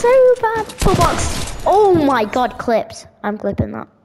so bad. Full box. Oh my god, clipped. I'm clipping that.